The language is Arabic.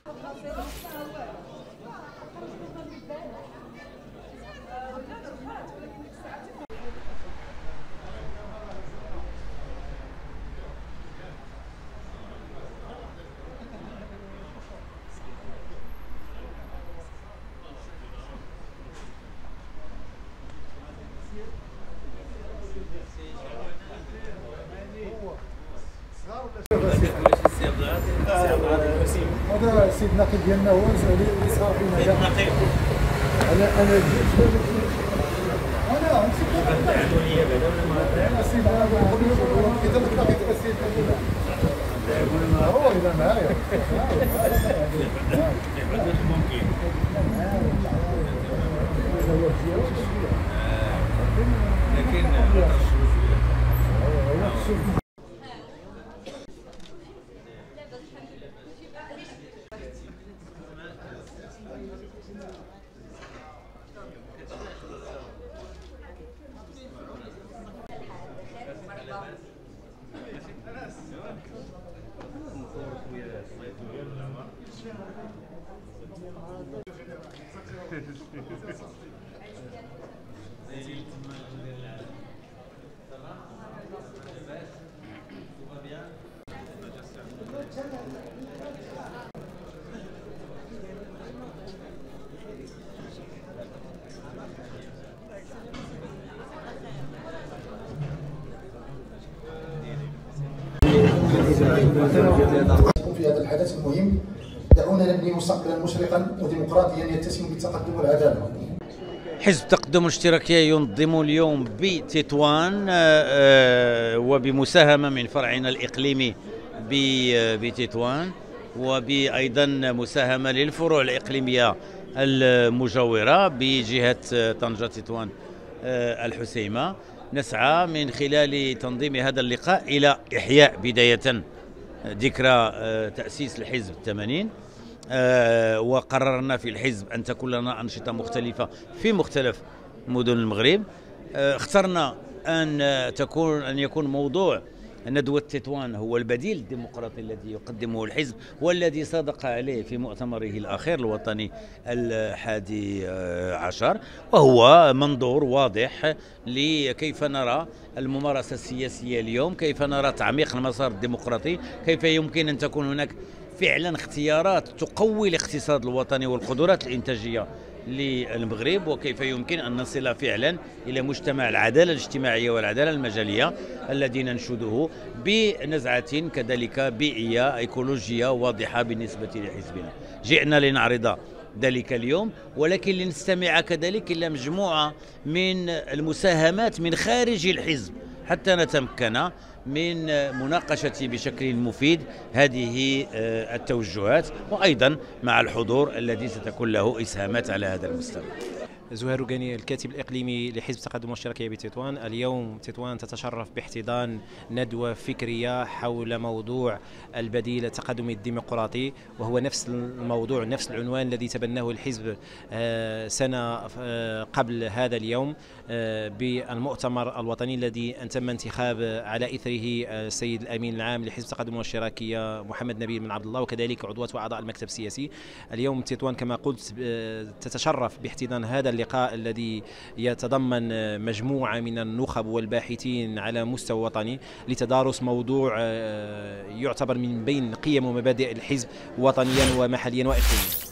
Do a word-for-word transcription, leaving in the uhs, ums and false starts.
هذا السيد النقيب ديالنا هو اللي صار فينا هذا. انا انا جيت انا انا السيد هذا كتب النقيب السيد هو اذا معايا ممكن لكن في هذا الحدث المهم. دعونا نبني مستقبلا مشرقا وديمقراطيا يتسم بالتقدم والعداله. حزب التقدم الاشتراكي ينظم اليوم بتطوان وبمساهمة من فرعنا الإقليمي بتطوان، وبأيضا مساهمة للفروع الإقليمية المجاورة بجهة طنجة تطوان الحسيمة. نسعى من خلال تنظيم هذا اللقاء إلى إحياء بداية ذكرى تأسيس الحزب الثمانين، وقررنا في الحزب أن تكون لنا أنشطة مختلفة في مختلف مدن المغرب. اخترنا أن تكون أن يكون موضوع ندوة تطوان هو البديل الديمقراطي الذي يقدمه الحزب والذي صادق عليه في مؤتمره الأخير الوطني الحادي عشر، وهو منظور واضح لكيف نرى الممارسة السياسية اليوم، كيف نرى تعميق المسار الديمقراطي، كيف يمكن أن تكون هناك فعلا اختيارات تقوي الاقتصاد الوطني والقدرات الإنتاجية للمغرب، وكيف يمكن أن نصل فعلا إلى مجتمع العدالة الاجتماعية والعدالة المجالية الذي ننشده بنزعة كذلك بيئية ايكولوجية واضحة بالنسبة لحزبنا. جئنا لنعرض ذلك اليوم، ولكن لنستمع كذلك إلى مجموعة من المساهمات من خارج الحزب حتى نتمكن من مناقشة بشكل مفيد هذه التوجهات، وأيضا مع الحضور الذي ستكون له إسهامات على هذا المستوى. زهير رقاني، الكاتب الإقليمي لحزب التقدم الاشتراكي بتطوان. اليوم تطوان تتشرف باحتضان ندوة فكرية حول موضوع البديل التقدمي الديمقراطي، وهو نفس الموضوع نفس العنوان الذي تبناه الحزب سنة قبل هذا اليوم بالمؤتمر الوطني الذي تم انتخاب على إثره السيد الأمين العام لحزب التقدم الاشتراكي محمد نبيل بن عبد الله، وكذلك عضوات وأعضاء المكتب السياسي. اليوم تطوان كما قلت تتشرف باحتضان هذا اللقاء الذي يتضمن مجموعة من النخب والباحثين على مستوى وطني لتدارس موضوع يعتبر من بين قيم ومبادئ الحزب وطنيا ومحليا وإقليميا.